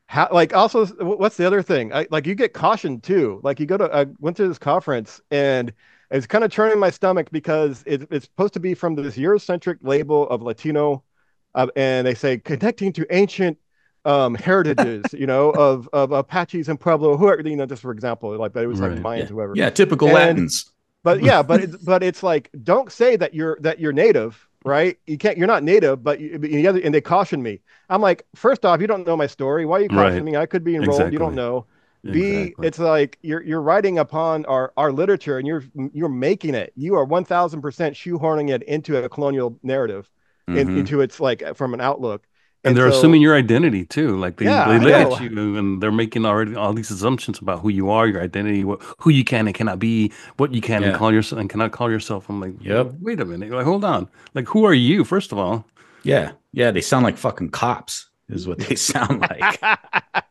How, like, also, what's the other thing? Like, you get cautioned too. Like, you go to, I went to this conference and it's kind of churning my stomach because it's supposed to be from this Eurocentric label of Latino, and they say connecting to ancient heritages, of Apaches and Pueblo, whoever, just for example, like, but it was like Right. Mayans, Yeah. whoever. Yeah. Typical And Latins. but yeah, but it's like, don't say that you're native, right? You're not native, and they caution me. I'm like, first off, you don't know my story. Why are you Right. cautioning me? I could be enrolled. You don't Exactly. know. B, Exactly. it's like you're writing upon our literature, and you're making it. You are 1,000% shoehorning it into a colonial narrative, Hmm. into its, like, from an outlook. And And they're so, assuming your identity too. Like yeah, they I look at know. you and they're making already all these assumptions about who you are, your identity, who you can and cannot be, what you can and Yeah. call yourself and cannot call yourself. I'm like, Yep. wait a minute. Like, hold on. Like, who are you, first of all? Yeah. Yeah. They sound like fucking cops, is what they sound like.